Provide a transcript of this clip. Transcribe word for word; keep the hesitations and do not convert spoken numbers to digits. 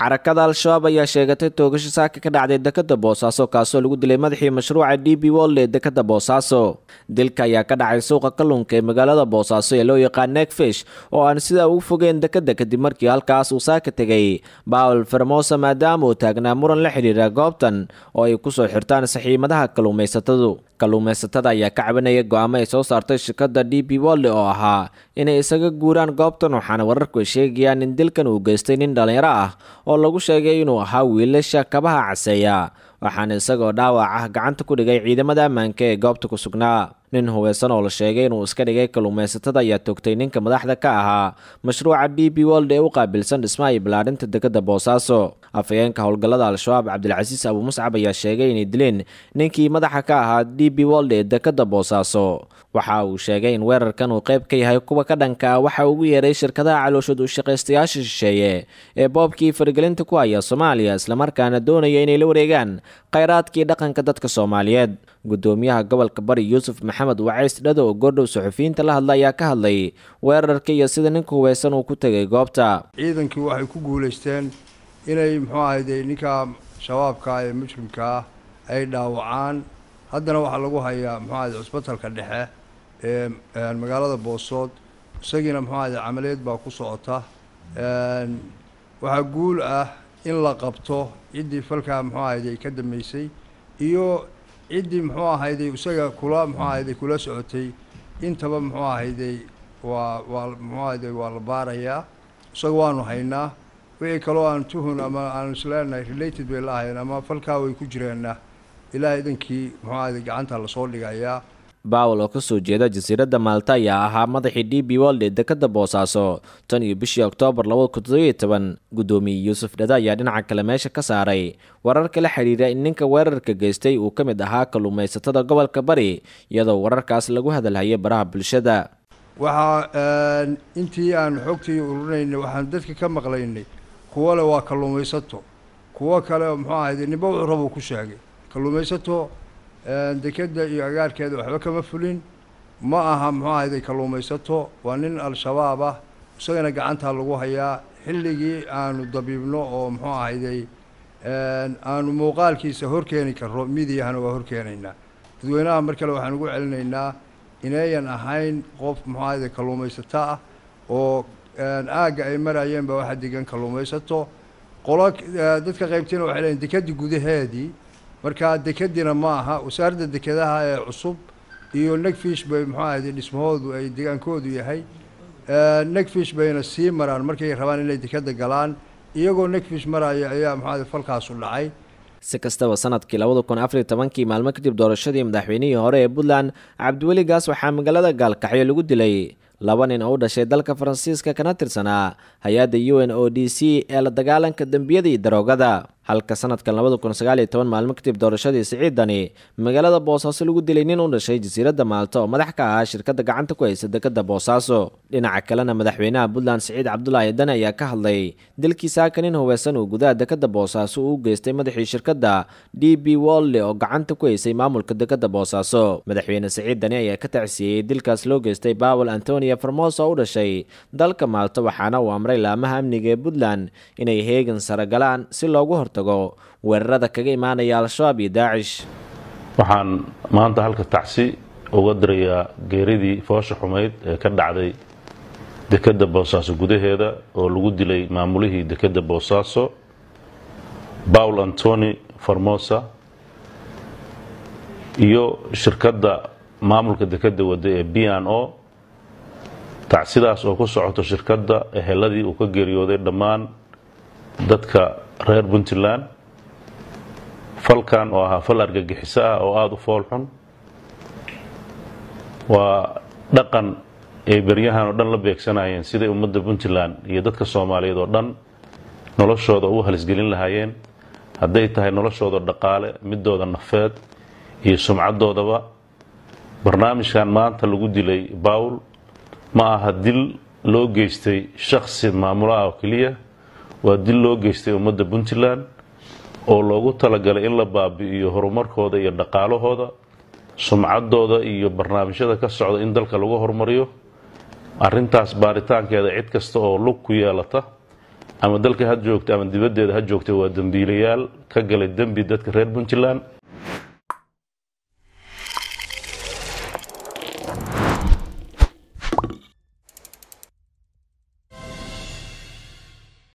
xarakada al-shabaab ayaa sheegatay toogasho saaka ka dhacday dekada Boosaaso kaasoo lagu dilay madaxii mashruuca D B World ee dekada Boosaaso. Dilka ayaa ka dhacay suuqa kalluunka ee magaalada Boosaaso ee loo yaqaan Neckfish oo aan sida ugu fogeen dekada kadib markii halkaas uu saaka tagay Paul Fermosa maadaama uu taagnaa muran la xiriira goobtan oo ay ku soo xirtaan saxiimadaha kalluumaysatadu. kalluumaysatada ayaa ka cabanaya go'aamo ay soo saartay shirkadda D B World oo ahaa inay isaga guuraan goobtan, waxaana wararku sheegayaan in dilkan uu geystay nin dhalinyaro ah oo lagu sheegay inuu ahaa wiilasha kabaha caseeya, waxaana isagoo dhaawac ah gacanta ku dhigay ciidamada ammaanka ee goobta ku sugnaa. nin hubaysan oo la sheegay inuu iska dhigay kalluumaysatada ayaa toogtay ninka madaxda ka ahaa mashruuca D B World ee u qaabilsan dhismaha iyo ballaarinta dekada Boosaaso. afayeenka howlgallada al-shabaab Cabdilcasiis Abu Muscab ayaa sheegay inay dileen ninkii madaxa ka ahaa D B World ee dekada Boosaaso. waxa uu sheegay in weerarkan uu qayb ka yahay kuwa ka dhanka ah waxa ugu yeeray shirkadaha calooshad u shaqaystayaasha shisheeye ee boobkii faragelinta ku haya Soomaaliya isla markaana doonaya inay la wareegaan kheyraadkii dhaqanka dadka Soomaaliyeed. gudoomiyaha gobolka Bari Yuusuf Maxamed Wacays Dhado oo gordhow suxufiyiinta la hadlay ayaa ka hadlay weerarka iyo sida ninka hubaysan uu ku tagay goobta. ciidankii waxay ku guuleysteen inay muxuu ahayd ninka shabaabka ee mujrimka ay dhaawacaan. haddana waxaa lagu hayaa muxuu ahayd cusbitalka dhexe ee magaalada Boosood, isagiina muxuu ahayd camaliyeed baa ku socota. waxaa guul ah in la qabto ciddii falka muxuu ahayd ka dambeysay iyo ciddii muxuu ahayd isaga kula muxuu ahayd kula socotay intaba muxuu ahayd waa waa muxuu ahayd waa la baarayaa, isaga waanu haynaa. wixii kaloo aan tuhun ama aan isleenahay related bay lahayn ama falkaa way ku jireenna ilaa idankii muxuu ahayd gacanta la soo dhigayaa. Paul oo ka soo jeeda jasiiradda Malta ayaa ahaa madaxii D B World ee dekada Boosaaso tan iyo bishii Oktoobar laba kun iyo toban. gudoomiye Yuusuf Dhado ayaa dhinaca kale meesha ka saaray wararka la xiriira in ninka weerarka geystay uu ka mid ahaa kalluumaysatada gobolka Bari, iyadoo wararkaas lagu hadalhayay baraha bulshada. waxaa intii aan xogtii ururinaynay waxaan dadka ka maqlaynay kuwa le waa kalluumaysato, kuwa kale muxuu ahayd ninba wuxuu rabo ku sheegay. kalluumaysato dekada iyo agaarkeeda waxba kama fulin, ma aha muxuu ahayd kalluumaysato, waa nin al-shabaab ah, isagana gacanta lagu hayaa. xilligii aanu dabiibno oo muxuu ahayd aanu muuqaalkiisa horkeeni karro midiyahana waa horkeenaynaa. dadweynaha mar kale waxaan ugu celinaynaa inayan ahayn qof muxuu ahayd kalluumaysato ah oo aagga ay marayeen baa waxa degan kalluumaysato. qolo dadka qaybtiina waxay leeyihiin dekadii gudaheedii, markaa dekadiina ma aha. wasaaradda dekadaha ee cusub iyo Neckfish bay muxuu ahayd dhismahoodu ay degaankoodu yahay. Neckfish bayna sii maraan markay rabaan inay dekada galaan, iyagoo Neckfish maraya ayaa muxuu ahayd falkaas u dhacay. si kastaba sanadkii laba kun iyo afar iyo toban maalmo kadib doorashadii madaxweynihii hore ee Puntland Cabdiweli Gaas waxaa magaalada Gaalkacyo lagu dilay laba nin oo u dhashay dalka Faransiiska kana tirsanaa hay'adda U N O D C ee la dagaalanka dambiyada iyo daroogada. halka sanadkan laba kun iyo sagaal iyo toban maalmo kadib doorashadii Siciidani magaalada Boosaaso lagu dilay nin u dhashay jasiiradda Malta oo madax ka ahaa shirkadda gacanta ku haysa dekada Boosaaso. dhinaca kalena madaxweynaha Puntland Siciid Cabdullaahi Dani ayaa ka hadlay dilkiisa ka nin hubaysan oo gudaha dekada Boosaaso uu geystay madaxii shirkadda D B World oo gacanta ku haysay maamulka dekada Boosaaso. madaxweyne Siciid Dani ayaa ka tacsiyay dilkaas loo geystay Paul Antonio Fermosa oo u dhashay dalka Malta, waxaana uu amray laamaha amniga ee Puntland inay heegan sare galaan si loogu hortago weerarada kaga imaanaya al-shabaab iyo Daacish. waxaan maanta halka tacsi uga dirayaa geeridii foosha xumeyd ee ka dhacday dekada Boosaaso gudaheeda oo lagu dilay maamulihii dekada Boosaaso Paul Antonio Fermosa iyo shirkadda maamulka dekada wada ee B and O. tacsidaas oo ku socoto shirkadda eheladii uu ka geeriyooday dhammaan dadka reer Puntland. falkan oo ahaa fal argagixiso ah oo aada u fool xun, waa dhaqan ay beryahan oo dhan la beegsanayeen siday ummadda Puntland iyo dadka Soomaaliyeed oo dhan noloshooda u halisgelin lahaayeen, hadday tahay noloshooda dhaqaale, midooda nafeed iyo sumcadoodaba. barnaamijkan maanta lagu dilay Paul ma aha dil loo geystay shakhsi maamulaha oo kaliya, waa dil loo geystay ummadda Puntland oo loogu talagalay in la baabi'iyo horumarkooda iyo dhaqaalahooda, sumcadooda iyo barnaamijyada ka socda in dalka lagu horumariyo. arrintaas baaritaankeeda cid kasta oo lug ku yeelata ama dalka ha joogto ama dibaddeeda ha joogto waa dambiilayaal ka galay dambi dadka reer Puntland